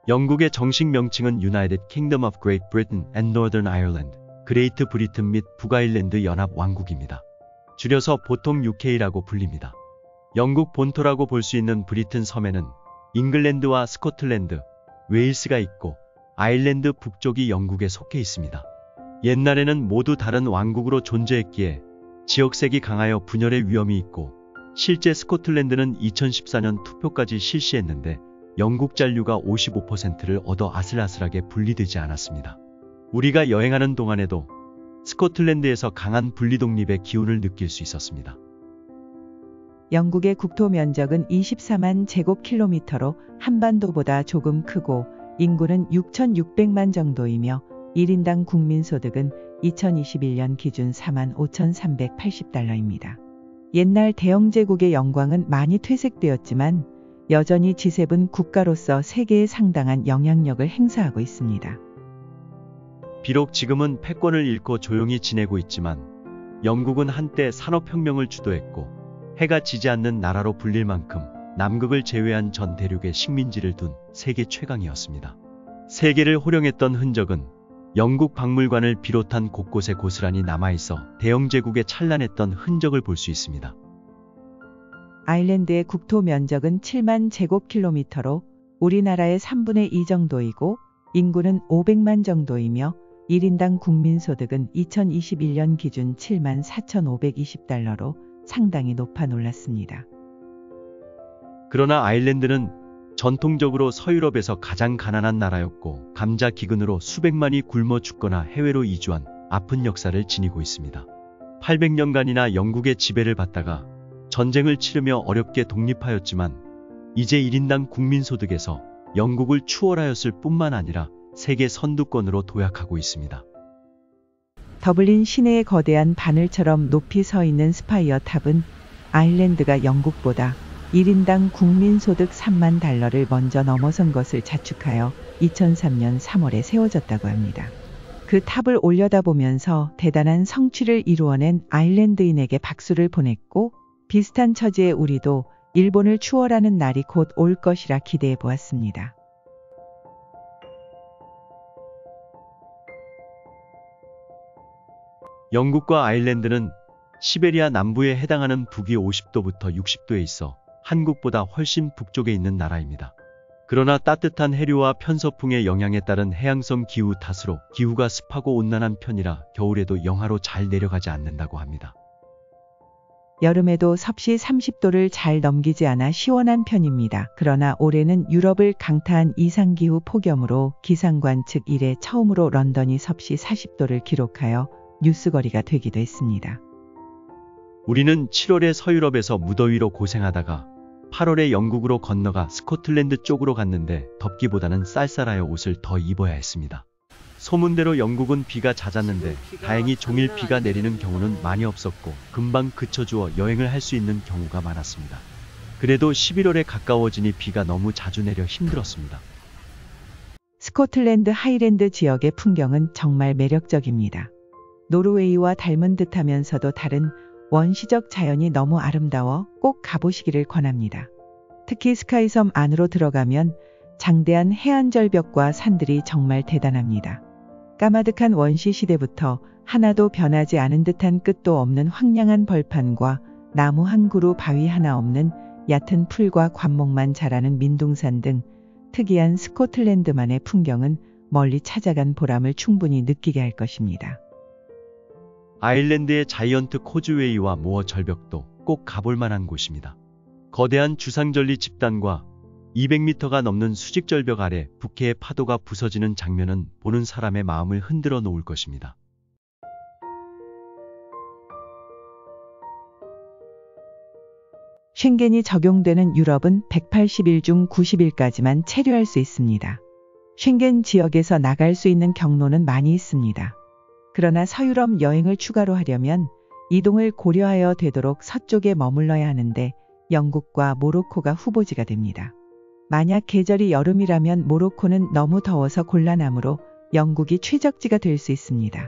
영국의 정식 명칭은 United Kingdom of Great Britain and Northern Ireland, 그레이트 브리튼 및 북아일랜드 연합 왕국입니다. 줄여서 보통 UK라고 불립니다. 영국 본토라고 볼 수 있는 브리튼 섬에는 잉글랜드와 스코틀랜드, 웨일스가 있고 아일랜드 북쪽이 영국에 속해 있습니다. 옛날에는 모두 다른 왕국으로 존재했기에 지역색이 강하여 분열의 위험이 있고, 실제 스코틀랜드는 2014년 투표까지 실시했는데 영국 잔류가 55%를 얻어 아슬아슬하게 분리되지 않았습니다. 우리가 여행하는 동안에도 스코틀랜드에서 강한 분리독립의 기운을 느낄 수 있었습니다. 영국의 국토 면적은 24만 제곱킬로미터로 한반도보다 조금 크고 인구는 6,600만 정도이며 1인당 국민소득은 2021년 기준 45,380달러입니다. 옛날 대영제국의 영광은 많이 퇴색되었지만 여전히 G7 국가로서 세계에 상당한 영향력을 행사하고 있습니다. 비록 지금은 패권을 잃고 조용히 지내고 있지만 영국은 한때 산업혁명을 주도했고 해가 지지 않는 나라로 불릴 만큼 남극을 제외한 전 대륙에 식민지를 둔 세계 최강이었습니다. 세계를 호령했던 흔적은 영국 박물관을 비롯한 곳곳에 고스란히 남아있어 대영제국의 찬란했던 흔적을 볼 수 있습니다. 아일랜드의 국토 면적은 7만 제곱킬로미터로 우리나라의 3분의 2 정도이고 인구는 500만 정도이며 1인당 국민소득은 2021년 기준 7만 4,520달러로 상당히 높아 놀랐습니다. 그러나 아일랜드는 전통적으로 서유럽에서 가장 가난한 나라였고 감자 기근으로 수백만이 굶어 죽거나 해외로 이주한 아픈 역사를 지니고 있습니다. 800년간이나 영국의 지배를 받다가 전쟁을 치르며 어렵게 독립하였지만 이제 1인당 국민소득에서 영국을 추월하였을 뿐만 아니라 세계 선두권으로 도약하고 있습니다. 더블린 시내의 거대한 바늘처럼 높이 서 있는 스파이어 탑은 아일랜드가 영국보다 1인당 국민소득 3만 달러를 먼저 넘어선 것을 자축하여 2003년 3월에 세워졌다고 합니다. 그 탑을 올려다보면서 대단한 성취를 이루어낸 아일랜드인에게 박수를 보냈고 비슷한 처지의 우리도 일본을 추월하는 날이 곧 올 것이라 기대해 보았습니다. 영국과 아일랜드는 시베리아 남부에 해당하는 북위 50도부터 60도에 있어 한국보다 훨씬 북쪽에 있는 나라입니다. 그러나 따뜻한 해류와 편서풍의 영향에 따른 해양성 기후 탓으로 기후가 습하고 온난한 편이라 겨울에도 영하로 잘 내려가지 않는다고 합니다. 여름에도 섭씨 30도를 잘 넘기지 않아 시원한 편입니다. 그러나 올해는 유럽을 강타한 이상기후 폭염으로 기상관측 이래 처음으로 런던이 섭씨 40도를 기록하여 뉴스거리가 되기도 했습니다. 우리는 7월에 서유럽에서 무더위로 고생하다가 8월에 영국으로 건너가 스코틀랜드 쪽으로 갔는데 덥기보다는 쌀쌀하여 옷을 더 입어야 했습니다. 소문대로 영국은 비가 잦았는데 다행히 종일 비가 내리는 경우는 많이 없었고 금방 그쳐주어 여행을 할 수 있는 경우가 많았습니다. 그래도 11월에 가까워지니 비가 너무 자주 내려 힘들었습니다. 스코틀랜드 하이랜드 지역의 풍경은 정말 매력적입니다. 노르웨이와 닮은 듯하면서도 다른 원시적 자연이 너무 아름다워 꼭 가보시기를 권합니다. 특히 스카이섬 안으로 들어가면 장대한 해안절벽과 산들이 정말 대단합니다. 까마득한 원시 시대부터 하나도 변하지 않은 듯한 끝도 없는 황량한 벌판과 나무 한 그루 바위 하나 없는 얕은 풀과 관목만 자라는 민둥산 등 특이한 스코틀랜드만의 풍경은 멀리 찾아간 보람을 충분히 느끼게 할 것입니다. 아일랜드의 자이언트 코즈웨이와 모어 절벽도 꼭 가볼 만한 곳입니다. 거대한 주상절리 집단과 200m가 넘는 수직절벽 아래 북해의 파도가 부서지는 장면은 보는 사람의 마음을 흔들어 놓을 것입니다. 쉥겐이 적용되는 유럽은 180일 중 90일까지만 체류할 수 있습니다. 쉥겐 지역에서 나갈 수 있는 경로는 많이 있습니다. 그러나 서유럽 여행을 추가로 하려면 이동을 고려하여 되도록 서쪽에 머물러야 하는데 영국과 모로코가 후보지가 됩니다. 만약 계절이 여름이라면 모로코는 너무 더워서 곤란하므로 영국이 최적지가 될 수 있습니다.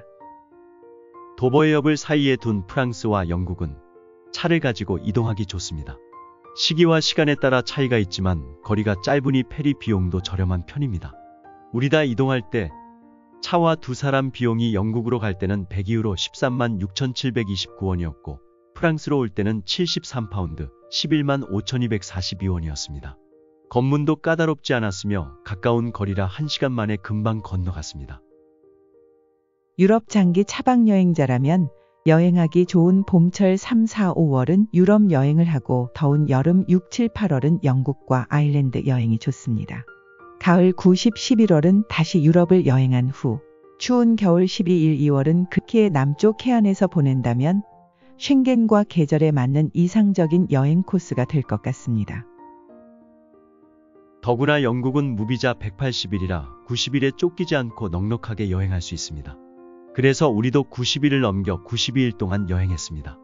도버해협을 사이에 둔 프랑스와 영국은 차를 가지고 이동하기 좋습니다. 시기와 시간에 따라 차이가 있지만 거리가 짧으니 페리 비용도 저렴한 편입니다. 우리 다 이동할 때 차와 두 사람 비용이 영국으로 갈 때는 100유로 13만 6,729원이었고 프랑스로 올 때는 73파운드 11만 5,242원이었습니다. 검문도 까다롭지 않았으며 가까운 거리라 1시간 만에 금방 건너갔습니다. 유럽 장기 차박 여행자라면 여행하기 좋은 봄철 3, 4, 5월은 유럽 여행을 하고 더운 여름 6, 7, 8월은 영국과 아일랜드 여행이 좋습니다. 가을 9, 10, 11월은 다시 유럽을 여행한 후 추운 겨울 12, 1, 2월은 극히의 남쪽 해안에서 보낸다면 쉥겐과 계절에 맞는 이상적인 여행 코스가 될 것 같습니다. 더구나 영국은 무비자 180일이라 90일에 쫓기지 않고 넉넉하게 여행할 수 있습니다. 그래서 우리도 90일을 넘겨 92일 동안 여행했습니다.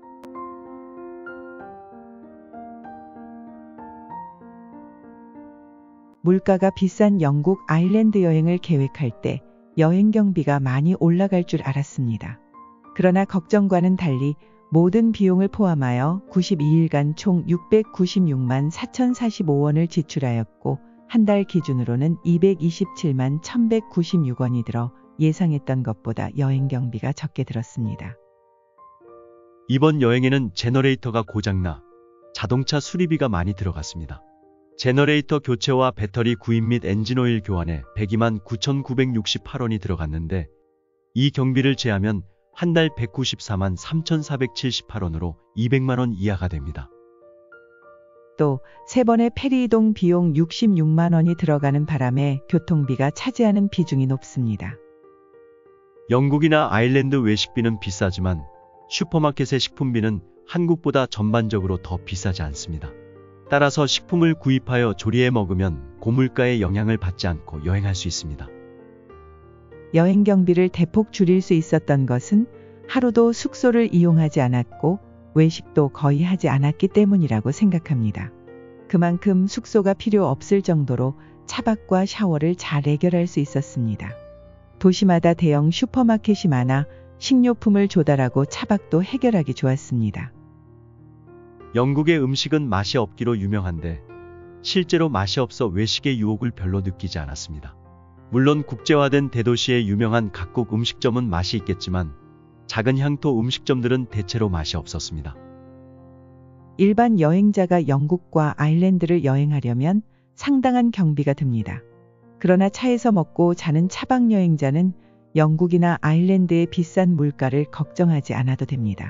물가가 비싼 영국 아일랜드 여행을 계획할 때 여행 경비가 많이 올라갈 줄 알았습니다. 그러나 걱정과는 달리 모든 비용을 포함하여 92일간 총 696만 4,045원을 지출하였고 한 달 기준으로는 227만 1,196원이 들어 예상했던 것보다 여행 경비가 적게 들었습니다. 이번 여행에는 제너레이터가 고장나 자동차 수리비가 많이 들어갔습니다. 제너레이터 교체와 배터리 구입 및 엔진오일 교환에 102만 9,968원이 들어갔는데 이 경비를 제하면 한 달 194만 3,478원으로 200만원 이하가 됩니다. 또 3번의 페리 이동 비용 66만 원이 들어가는 바람에 교통비가 차지하는 비중이 높습니다. 영국이나 아일랜드 외식비는 비싸지만 슈퍼마켓의 식품비는 한국보다 전반적으로 더 비싸지 않습니다. 따라서 식품을 구입하여 조리해 먹으면 고물가의 영향을 받지 않고 여행할 수 있습니다. 여행 경비를 대폭 줄일 수 있었던 것은 하루도 숙소를 이용하지 않았고 외식도 거의 하지 않았기 때문이라고 생각합니다. 그만큼 숙소가 필요 없을 정도로 차박과 샤워를 잘 해결할 수 있었습니다. 도시마다 대형 슈퍼마켓이 많아 식료품을 조달하고 차박도 해결하기 좋았습니다. 영국의 음식은 맛이 없기로 유명한데 실제로 맛이 없어 외식의 유혹을 별로 느끼지 않았습니다. 물론 국제화된 대도시의 유명한 각국 음식점은 맛이 있겠지만 작은 향토 음식점들은 대체로 맛이 없었습니다. 일반 여행자가 영국과 아일랜드를 여행하려면 상당한 경비가 듭니다. 그러나 차에서 먹고 자는 차박 여행자는 영국이나 아일랜드의 비싼 물가를 걱정하지 않아도 됩니다.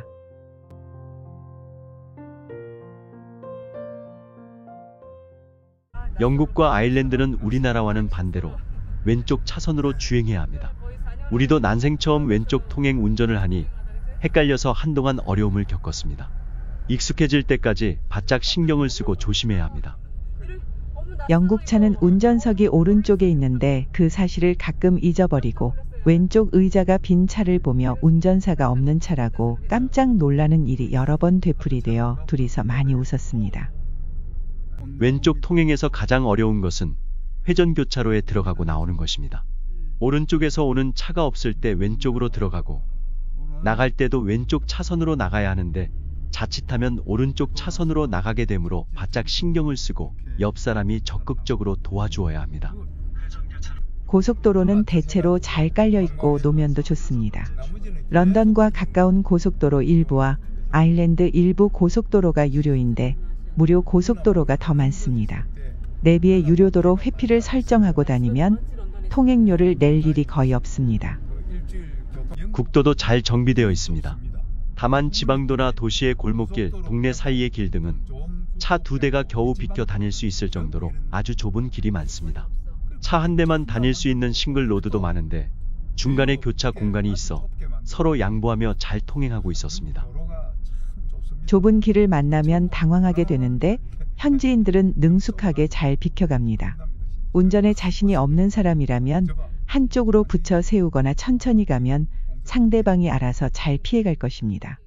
영국과 아일랜드는 우리나라와는 반대로 왼쪽 차선으로 주행해야 합니다. 우리도 난생 처음 왼쪽 통행 운전을 하니 헷갈려서 한동안 어려움을 겪었습니다. 익숙해질 때까지 바짝 신경을 쓰고 조심해야 합니다. 영국 차는 운전석이 오른쪽에 있는데 그 사실을 가끔 잊어버리고 왼쪽 의자가 빈 차를 보며 운전사가 없는 차라고 깜짝 놀라는 일이 여러 번 되풀이되어 둘이서 많이 웃었습니다. 왼쪽 통행에서 가장 어려운 것은 회전교차로에 들어가고 나오는 것입니다. 오른쪽에서 오는 차가 없을 때 왼쪽으로 들어가고 나갈 때도 왼쪽 차선으로 나가야 하는데 자칫하면 오른쪽 차선으로 나가게 되므로 바짝 신경을 쓰고 옆 사람이 적극적으로 도와주어야 합니다. 고속도로는 대체로 잘 깔려 있고 노면도 좋습니다. 런던과 가까운 고속도로 일부와 아일랜드 일부 고속도로가 유료인데 무료 고속도로가 더 많습니다. 내비에 유료도로 회피를 설정하고 다니면 통행료를 낼 일이 거의 없습니다. 국도도 잘 정비되어 있습니다. 다만 지방도나 도시의 골목길, 동네 사이의 길 등은 차 2대가 겨우 비껴 다닐 수 있을 정도로 아주 좁은 길이 많습니다. 차 한 대만 다닐 수 있는 싱글 로드도 많은데 중간에 교차 공간이 있어 서로 양보하며 잘 통행하고 있었습니다. 좁은 길을 만나면 당황하게 되는데 현지인들은 능숙하게 잘 비켜갑니다. 운전에 자신이 없는 사람이라면 한쪽으로 붙여 세우거나 천천히 가면 상대방이 알아서 잘 피해갈 것입니다.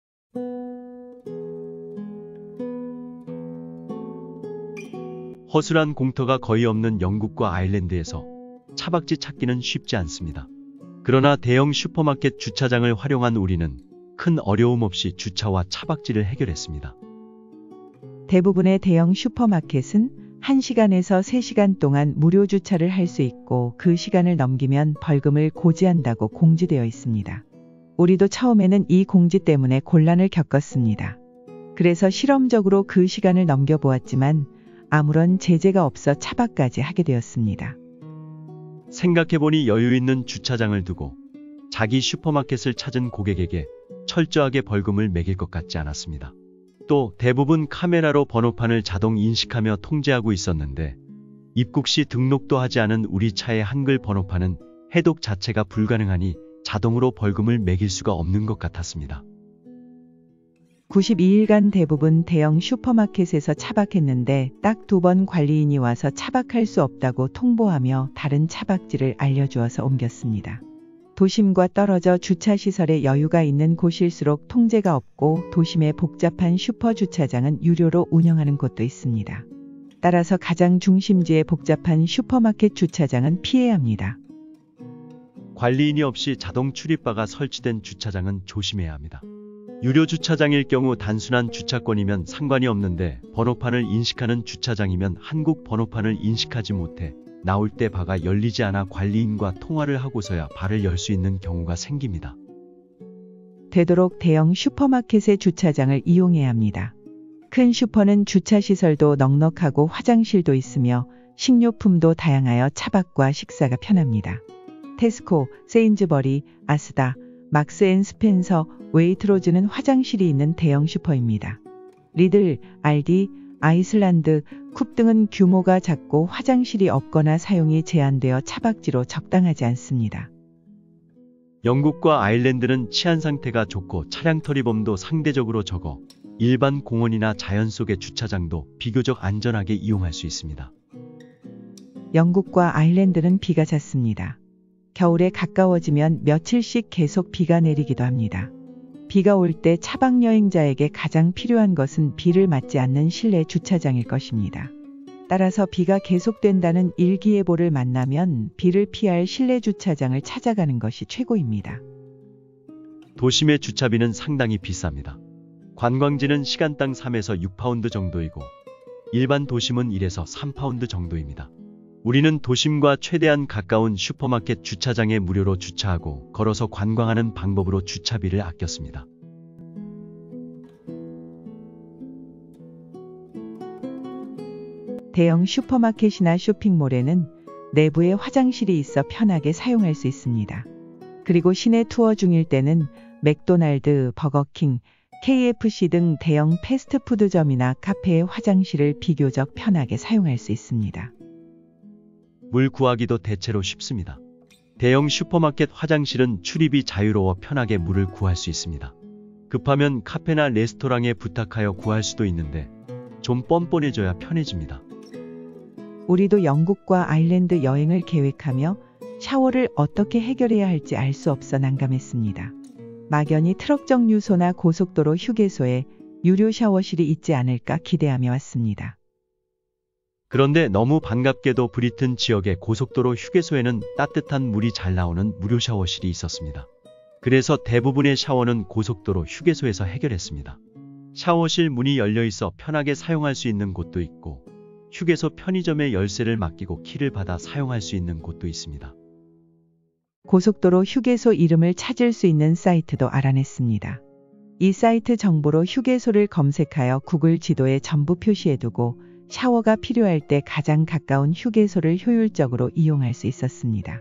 허술한 공터가 거의 없는 영국과 아일랜드에서 차박지 찾기는 쉽지 않습니다. 그러나 대형 슈퍼마켓 주차장을 활용한 우리는 큰 어려움 없이 주차와 차박지를 해결했습니다. 대부분의 대형 슈퍼마켓은 1시간에서 3시간 동안 무료 주차를 할 수 있고 그 시간을 넘기면 벌금을 고지한다고 공지되어 있습니다. 우리도 처음에는 이 공지 때문에 곤란을 겪었습니다. 그래서 실험적으로 그 시간을 넘겨보았지만 아무런 제재가 없어 차박까지 하게 되었습니다. 생각해보니 여유 있는 주차장을 두고 자기 슈퍼마켓을 찾은 고객에게 철저하게 벌금을 매길 것 같지 않았습니다. 또 대부분 카메라로 번호판을 자동 인식하며 통제하고 있었는데 입국 시 등록도 하지 않은 우리 차의 한글 번호판은 해독 자체가 불가능하니 자동으로 벌금을 매길 수가 없는 것 같았습니다. 92일간 대부분 대형 슈퍼마켓에서 차박했는데 딱 2번 관리인이 와서 차박할 수 없다고 통보하며 다른 차박지를 알려주어서 옮겼습니다. 도심과 떨어져 주차시설에 여유가 있는 곳일수록 통제가 없고 도심의 복잡한 슈퍼 주차장은 유료로 운영하는 곳도 있습니다. 따라서 가장 중심지의 복잡한 슈퍼마켓 주차장은 피해야 합니다. 관리인이 없이 자동 출입바가 설치된 주차장은 조심해야 합니다. 유료 주차장일 경우 단순한 주차권이면 상관이 없는데 번호판을 인식하는 주차장이면 한국 번호판을 인식하지 못해 나올 때 바가 열리지 않아 관리인과 통화를 하고서야 바를 열 수 있는 경우가 생깁니다. 되도록 대형 슈퍼마켓의 주차장을 이용해야 합니다. 큰 슈퍼는 주차시설도 넉넉하고 화장실도 있으며 식료품도 다양하여 차박과 식사가 편합니다. 테스코, 세인즈버리, 아스다, 막스 앤 스펜서, 웨이트로즈는 화장실이 있는 대형 슈퍼입니다. 리들, 알디, 아이슬란드, 쿱 등은 규모가 작고 화장실이 없거나 사용이 제한되어 차박지로 적당하지 않습니다. 영국과 아일랜드는 치안 상태가 좋고 차량 터리범도 상대적으로 적어 일반 공원이나 자연 속의 주차장도 비교적 안전하게 이용할 수 있습니다. 영국과 아일랜드는 비가 잦습니다. 겨울에 가까워지면 며칠씩 계속 비가 내리기도 합니다. 비가 올 때 차박 여행자에게 가장 필요한 것은 비를 맞지 않는 실내 주차장일 것입니다. 따라서 비가 계속된다는 일기예보를 만나면 비를 피할 실내 주차장을 찾아가는 것이 최고입니다. 도심의 주차비는 상당히 비쌉니다. 관광지는 시간당 3에서 6파운드 정도이고 일반 도심은 1에서 3파운드 정도입니다. 우리는 도심과 최대한 가까운 슈퍼마켓 주차장에 무료로 주차하고 걸어서 관광하는 방법으로 주차비를 아꼈습니다. 대형 슈퍼마켓이나 쇼핑몰에는 내부에 화장실이 있어 편하게 사용할 수 있습니다. 그리고 시내 투어 중일 때는 맥도날드, 버거킹, KFC 등 대형 패스트푸드점이나 카페의 화장실을 비교적 편하게 사용할 수 있습니다. 물 구하기도 대체로 쉽습니다. 대형 슈퍼마켓 화장실은 출입이 자유로워 편하게 물을 구할 수 있습니다. 급하면 카페나 레스토랑에 부탁하여 구할 수도 있는데 좀 뻔뻔해져야 편해집니다. 우리도 영국과 아일랜드 여행을 계획하며 샤워를 어떻게 해결해야 할지 알 수 없어 난감했습니다. 막연히 트럭 정류소나 고속도로 휴게소에 유료 샤워실이 있지 않을까 기대하며 왔습니다. 그런데 너무 반갑게도 브리튼 지역의 고속도로 휴게소에는 따뜻한 물이 잘 나오는 무료 샤워실이 있었습니다. 그래서 대부분의 샤워는 고속도로 휴게소에서 해결했습니다. 샤워실 문이 열려 있어 편하게 사용할 수 있는 곳도 있고 휴게소 편의점에 열쇠를 맡기고 키를 받아 사용할 수 있는 곳도 있습니다. 고속도로 휴게소 이름을 찾을 수 있는 사이트도 알아냈습니다. 이 사이트 정보로 휴게소를 검색하여 구글 지도에 전부 표시해두고 샤워가 필요할 때 가장 가까운 휴게소를 효율적으로 이용할 수 있었습니다.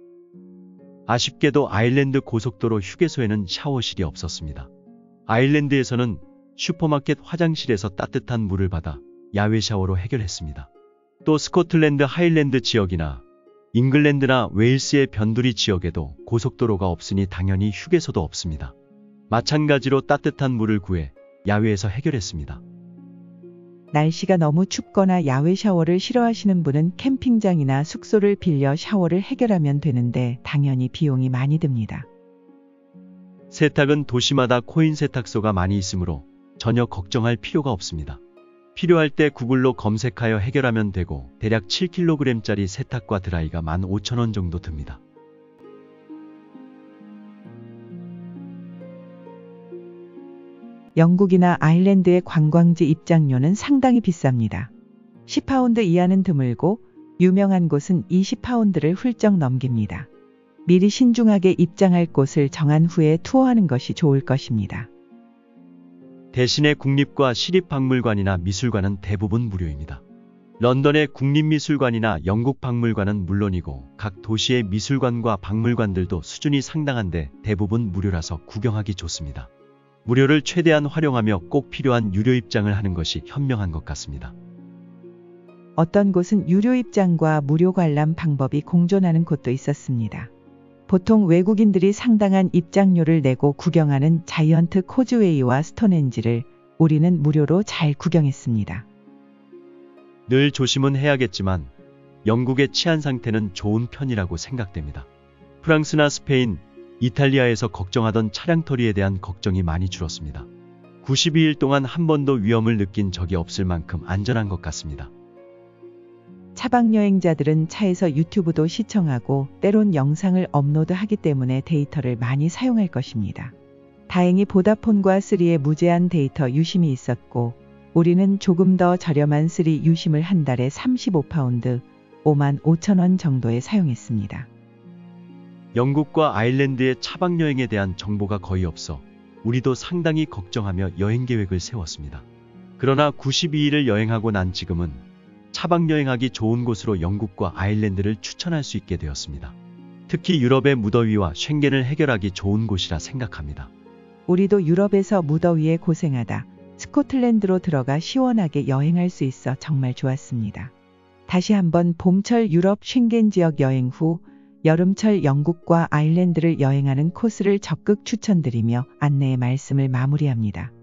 아쉽게도 아일랜드 고속도로 휴게소에는 샤워실이 없었습니다. 아일랜드에서는 슈퍼마켓 화장실에서 따뜻한 물을 받아 야외 샤워로 해결했습니다. 또 스코틀랜드 하일랜드 지역이나 잉글랜드나 웨일스의 변두리 지역에도 고속도로가 없으니 당연히 휴게소도 없습니다. 마찬가지로 따뜻한 물을 구해 야외에서 해결했습니다. 날씨가 너무 춥거나 야외 샤워를 싫어하시는 분은 캠핑장이나 숙소를 빌려 샤워를 해결하면 되는데 당연히 비용이 많이 듭니다. 세탁은 도시마다 코인 세탁소가 많이 있으므로 전혀 걱정할 필요가 없습니다. 필요할 때 구글로 검색하여 해결하면 되고 대략 7kg짜리 세탁과 드라이가 15,000원 정도 듭니다. 영국이나 아일랜드의 관광지 입장료는 상당히 비쌉니다. 10파운드 이하는 드물고 유명한 곳은 20파운드를 훌쩍 넘깁니다. 미리 신중하게 입장할 곳을 정한 후에 투어하는 것이 좋을 것입니다. 대신에 국립과 시립박물관이나 미술관은 대부분 무료입니다. 런던의 국립미술관이나 영국 박물관은 물론이고 각 도시의 미술관과 박물관들도 수준이 상당한데 대부분 무료라서 구경하기 좋습니다. 무료를 최대한 활용하며 꼭 필요한 유료 입장을 하는 것이 현명한 것 같습니다. 어떤 곳은 유료 입장과 무료 관람 방법이 공존하는 곳도 있었습니다. 보통 외국인들이 상당한 입장료를 내고 구경하는 자이언트 코즈웨이와 스톤헨지를 우리는 무료로 잘 구경했습니다. 늘 조심은 해야겠지만 영국의 치안 상태는 좋은 편이라고 생각됩니다. 프랑스나 스페인, 이탈리아에서 걱정하던 차량터리에 대한 걱정이 많이 줄었습니다. 92일 동안 한 번도 위험을 느낀 적이 없을 만큼 안전한 것 같습니다. 차박 여행자들은 차에서 유튜브도 시청하고 때론 영상을 업로드하기 때문에 데이터를 많이 사용할 것입니다. 다행히 보다폰과 3의 무제한 데이터 유심이 있었고 우리는 조금 더 저렴한 3 유심을 한 달에 35파운드, 55,000원 정도에 사용했습니다. 영국과 아일랜드의 차박 여행에 대한 정보가 거의 없어 우리도 상당히 걱정하며 여행 계획을 세웠습니다. 그러나 92일을 여행하고 난 지금은 차박 여행하기 좋은 곳으로 영국과 아일랜드를 추천할 수 있게 되었습니다. 특히 유럽의 무더위와 쉥겐을 해결하기 좋은 곳이라 생각합니다. 우리도 유럽에서 무더위에 고생하다 스코틀랜드로 들어가 시원하게 여행할 수 있어 정말 좋았습니다. 다시 한번 봄철 유럽 쉥겐 지역 여행 후 여름철 영국과 아일랜드를 여행하는 코스를 적극 추천드리며 안내의 말씀을 마무리합니다.